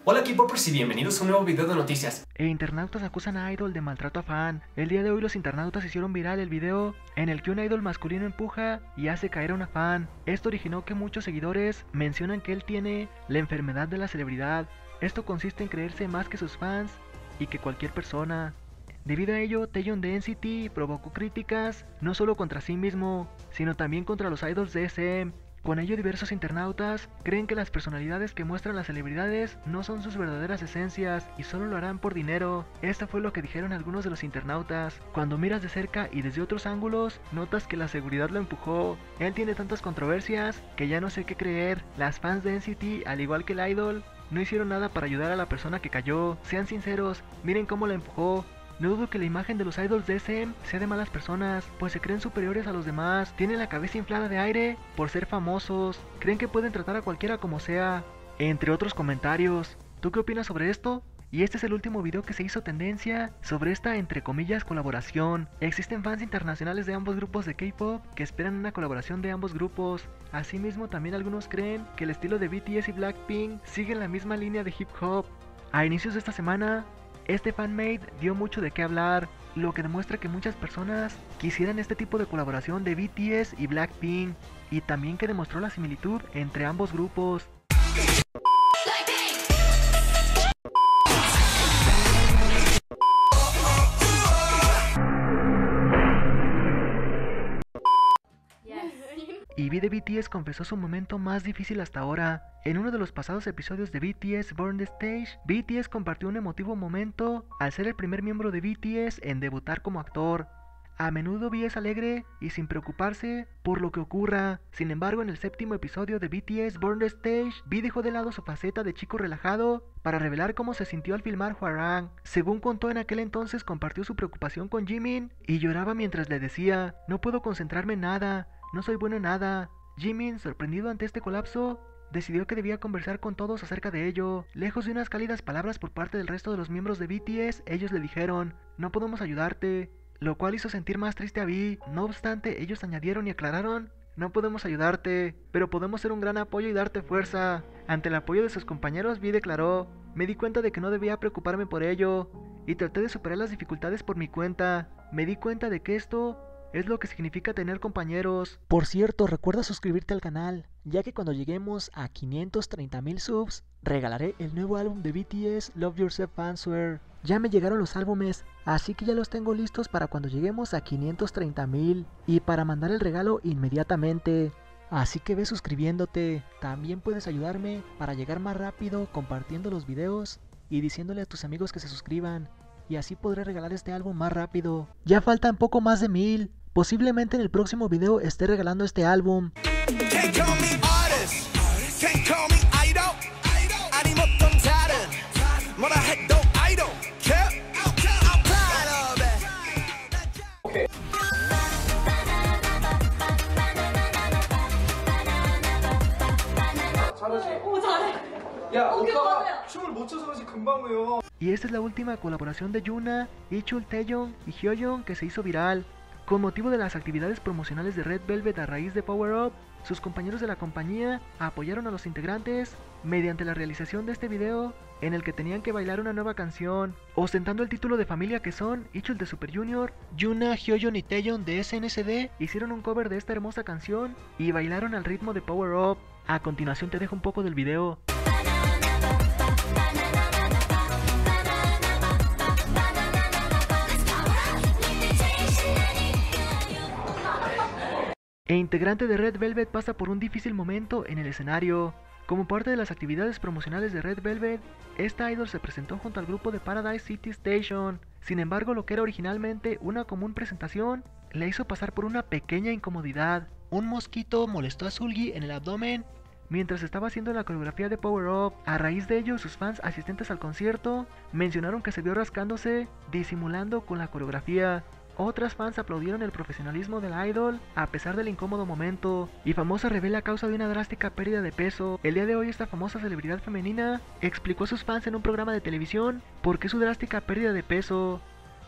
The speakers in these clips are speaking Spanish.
Hola K-popers y bienvenidos a un nuevo video de noticias. Internautas acusan a idol de maltrato a fan. El día de hoy los internautas hicieron viral el video en el que un idol masculino empuja y hace caer a una fan. Esto originó que muchos seguidores mencionan que él tiene la enfermedad de la celebridad. Esto consiste en creerse más que sus fans y que cualquier persona. Debido a ello, Taeyeon de NCT provocó críticas no solo contra sí mismo, sino también contra los idols de SM. Con ello, diversos internautas creen que las personalidades que muestran las celebridades no son sus verdaderas esencias y solo lo harán por dinero. Esto fue lo que dijeron algunos de los internautas. Cuando miras de cerca y desde otros ángulos, notas que la seguridad lo empujó. Él tiene tantas controversias que ya no sé qué creer. Las fans de NCT, al igual que el idol, no hicieron nada para ayudar a la persona que cayó. Sean sinceros, miren cómo la empujó. No dudo que la imagen de los idols de SM sea de malas personas, pues se creen superiores a los demás, tienen la cabeza inflada de aire por ser famosos, creen que pueden tratar a cualquiera como sea, entre otros comentarios. ¿Tú qué opinas sobre esto? Y este es el último video que se hizo tendencia sobre esta entre comillas colaboración. Existen fans internacionales de ambos grupos de K-pop que esperan una colaboración de ambos grupos. Asimismo, también algunos creen que el estilo de BTS y Blackpink sigue la misma línea de hip hop. A inicios de esta semana, este fanmade dio mucho de qué hablar, lo que demuestra que muchas personas quisieran este tipo de colaboración de BTS y Blackpink, y también que demostró la similitud entre ambos grupos. Y V de BTS confesó su momento más difícil hasta ahora. En uno de los pasados episodios de BTS Burn the Stage, BTS compartió un emotivo momento al ser el primer miembro de BTS en debutar como actor. A menudo V es alegre y sin preocuparse por lo que ocurra. Sin embargo, en el séptimo episodio de BTS Burn the Stage, V dejó de lado su faceta de chico relajado para revelar cómo se sintió al filmar Hwarang. Según contó, en aquel entonces compartió su preocupación con Jimin y lloraba mientras le decía: "No puedo concentrarme en nada, no soy bueno en nada". Jimin, sorprendido ante este colapso, decidió que debía conversar con todos acerca de ello. Lejos de unas cálidas palabras por parte del resto de los miembros de BTS, ellos le dijeron: "No podemos ayudarte", lo cual hizo sentir más triste a V. No obstante, ellos añadieron y aclararon: "No podemos ayudarte, pero podemos ser un gran apoyo y darte fuerza". Ante el apoyo de sus compañeros, V declaró: "Me di cuenta de que no debía preocuparme por ello, y traté de superar las dificultades por mi cuenta. Me di cuenta de que esto es lo que significa tener compañeros". Por cierto, recuerda suscribirte al canal, ya que cuando lleguemos a 530,000 subs, regalaré el nuevo álbum de BTS, Love Yourself Answer. Ya me llegaron los álbumes, así que ya los tengo listos para cuando lleguemos a 530,000 y para mandar el regalo inmediatamente. Así que ve suscribiéndote. También puedes ayudarme para llegar más rápido compartiendo los videos y diciéndole a tus amigos que se suscriban, y así podré regalar este álbum más rápido. Ya faltan poco más de 1000. Posiblemente en el próximo video esté regalando este álbum. Y esta es la última colaboración de Yuna, Ichul, Taeyeon y Hyoyeon que se hizo viral. Con motivo de las actividades promocionales de Red Velvet a raíz de Power Up, sus compañeros de la compañía apoyaron a los integrantes mediante la realización de este video en el que tenían que bailar una nueva canción. Ostentando el título de familia que son Ichul de Super Junior, Yuna, Hyoyeon y Taeyeon de SNSD hicieron un cover de esta hermosa canción y bailaron al ritmo de Power Up. A continuación te dejo un poco del video. E integrante de Red Velvet pasa por un difícil momento en el escenario. Como parte de las actividades promocionales de Red Velvet, esta idol se presentó junto al grupo de Paradise City Station. Sin embargo, lo que era originalmente una común presentación le hizo pasar por una pequeña incomodidad. Un mosquito molestó a Sulgi en el abdomen mientras estaba haciendo la coreografía de Power Up. A raíz de ello, sus fans asistentes al concierto mencionaron que se vio rascándose, disimulando con la coreografía. Otras fans aplaudieron el profesionalismo del idol a pesar del incómodo momento, y famosa revela a causa de una drástica pérdida de peso. El día de hoy esta famosa celebridad femenina explicó a sus fans en un programa de televisión por qué su drástica pérdida de peso.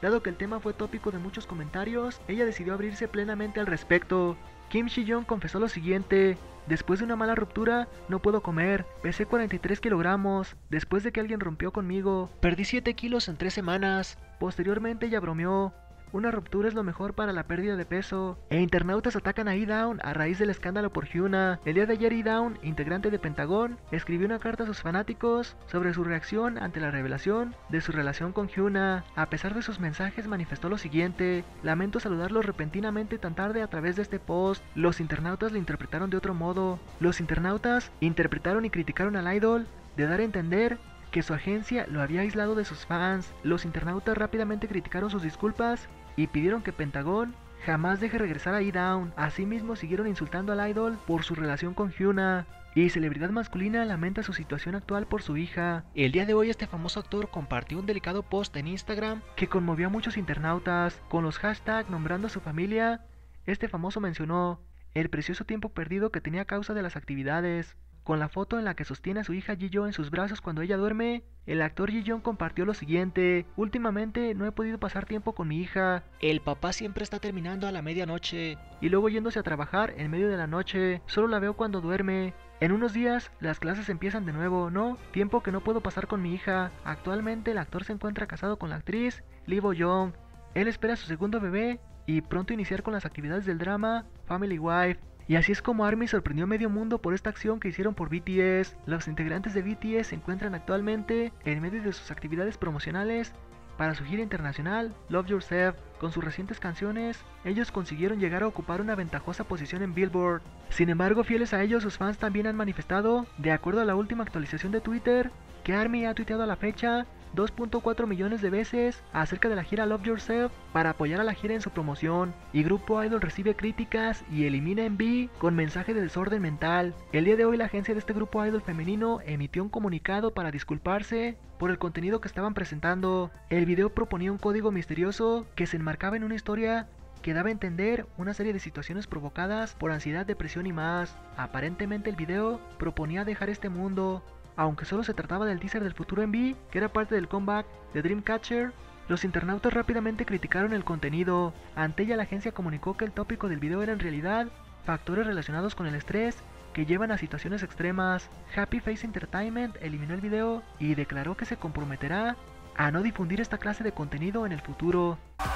Dado que el tema fue tópico de muchos comentarios, ella decidió abrirse plenamente al respecto. Kim Si-young confesó lo siguiente: después de una mala ruptura, no puedo comer, pesé 43 kilogramos, después de que alguien rompió conmigo, perdí 7 kilos en 3 semanas. Posteriormente ella bromeó: una ruptura es lo mejor para la pérdida de peso. E internautas atacan a E-Down a raíz del escándalo por Hyuna. El día de ayer E-Down, integrante de Pentagón, escribió una carta a sus fanáticos sobre su reacción ante la revelación de su relación con Hyuna. A pesar de sus mensajes, manifestó lo siguiente: lamento saludarlos repentinamente tan tarde a través de este post. Los internautas lo interpretaron de otro modo. Los internautas interpretaron y criticaron al idol de dar a entender que su agencia lo había aislado de sus fans. Los internautas rápidamente criticaron sus disculpas y pidieron que Pentagón jamás deje regresar a E-Down. Asimismo siguieron insultando al idol por su relación con Hyuna. Y celebridad masculina lamenta su situación actual por su hija. El día de hoy este famoso actor compartió un delicado post en Instagram que conmovió a muchos internautas. Con los hashtags nombrando a su familia, este famoso mencionó el precioso tiempo perdido que tenía a causa de las actividades. Con la foto en la que sostiene a su hija Ji-young en sus brazos cuando ella duerme, el actor Ji-young compartió lo siguiente: últimamente no he podido pasar tiempo con mi hija. El papá siempre está terminando a la medianoche y luego yéndose a trabajar en medio de la noche. Solo la veo cuando duerme. En unos días las clases empiezan de nuevo, ¿no? Tiempo que no puedo pasar con mi hija. Actualmente el actor se encuentra casado con la actriz Lee Bo-young. Él espera su segundo bebé y pronto iniciar con las actividades del drama Family Wife. Y así es como ARMY sorprendió a medio mundo por esta acción que hicieron por BTS. Los integrantes de BTS se encuentran actualmente en medio de sus actividades promocionales para su gira internacional Love Yourself. Con sus recientes canciones, ellos consiguieron llegar a ocupar una ventajosa posición en Billboard. Sin embargo, fieles a ellos, sus fans también han manifestado, de acuerdo a la última actualización de Twitter, que ARMY ha tuiteado a la fecha 2.4 millones de veces acerca de la gira Love Yourself para apoyar a la gira en su promoción, y Grupo Idol recibe críticas y elimina MV con mensaje de desorden mental. El día de hoy la agencia de este Grupo Idol femenino emitió un comunicado para disculparse por el contenido que estaban presentando. El video proponía un código misterioso que se enmarcaba en una historia que daba a entender una serie de situaciones provocadas por ansiedad, depresión y más. Aparentemente el video proponía dejar este mundo. Aunque solo se trataba del teaser del futuro MV, que era parte del comeback de Dreamcatcher, los internautas rápidamente criticaron el contenido. Ante ella la agencia comunicó que el tópico del video era en realidad factores relacionados con el estrés que llevan a situaciones extremas. Happy Face Entertainment eliminó el video y declaró que se comprometerá a no difundir esta clase de contenido en el futuro.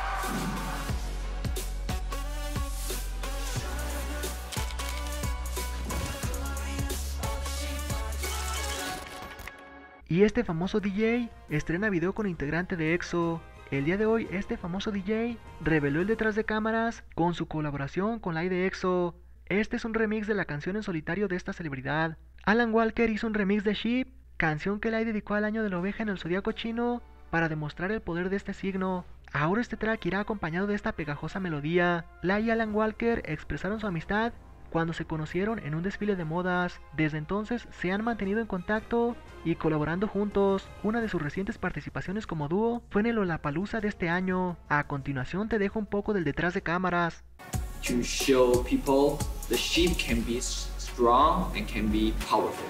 Y este famoso DJ estrena video con integrante de EXO. El día de hoy este famoso DJ reveló el detrás de cámaras con su colaboración con la de EXO. Este es un remix de la canción en solitario de esta celebridad. Alan Walker hizo un remix de Sheep, canción que la dedicó al año de la oveja en el zodiaco chino para demostrar el poder de este signo. Ahora este track irá acompañado de esta pegajosa melodía. La y Alan Walker expresaron su amistad cuando se conocieron en un desfile de modas. Desde entonces se han mantenido en contacto y colaborando juntos. Una de sus recientes participaciones como dúo fue en el Lollapalooza de este año. A continuación te dejo un poco del detrás de cámaras. To show people the sheep can be strong and can be powerful.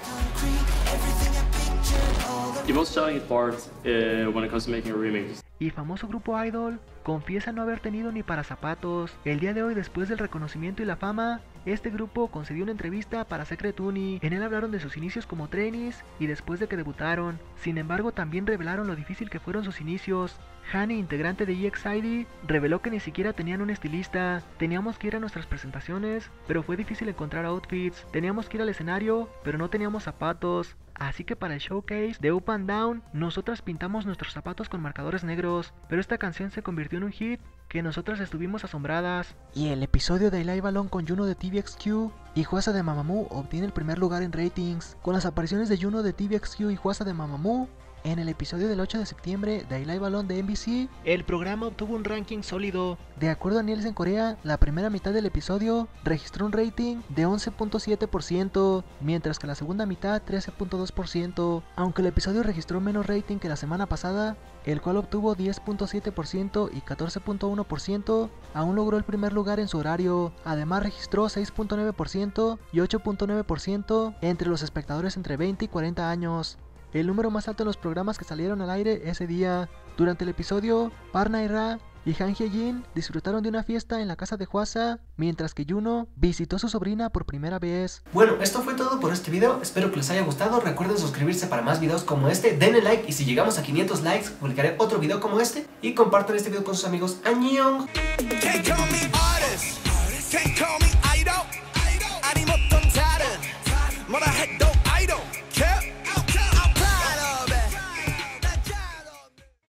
The most challenging part when it comes to making a remix. Y famoso grupo Idol confiesa no haber tenido ni para zapatos. El día de hoy, después del reconocimiento y la fama, este grupo concedió una entrevista para Secret Uni. En él hablaron de sus inicios como trainees y después de que debutaron. Sin embargo, también revelaron lo difícil que fueron sus inicios. Hani, integrante de EXID, reveló que ni siquiera tenían un estilista. Teníamos que ir a nuestras presentaciones, pero fue difícil encontrar outfits. Teníamos que ir al escenario, pero no teníamos zapatos. Así que para el showcase de Up and Down, nosotras pintamos nuestros zapatos con marcadores negros. Pero esta canción se convirtió en un hit que nosotras estuvimos asombradas. Y el episodio de Live Alone con Juno de TVXQ y Hwasa de Mamamoo obtiene el primer lugar en ratings. Con las apariciones de Juno de TVXQ y Hwasa de Mamamoo en el episodio del 8 de septiembre de Live Alone de NBC, el programa obtuvo un ranking sólido. De acuerdo a Nielsen Corea, la primera mitad del episodio registró un rating de 11.7%, mientras que la segunda mitad 13.2%, aunque el episodio registró menos rating que la semana pasada, el cual obtuvo 10.7% y 14.1%, aún logró el primer lugar en su horario. Además registró 6.9% y 8.9% entre los espectadores entre 20 y 40 años. el número más alto en los programas que salieron al aire ese día. Durante el episodio, Parna y Ra y Han Hye-jin disfrutaron de una fiesta en la casa de Hwasa, mientras que Yuno visitó a su sobrina por primera vez. Bueno, esto fue todo por este video, espero que les haya gustado, recuerden suscribirse para más videos como este, denle like y si llegamos a 500 likes publicaré otro video como este y compartan este video con sus amigos. ¡Annyeong!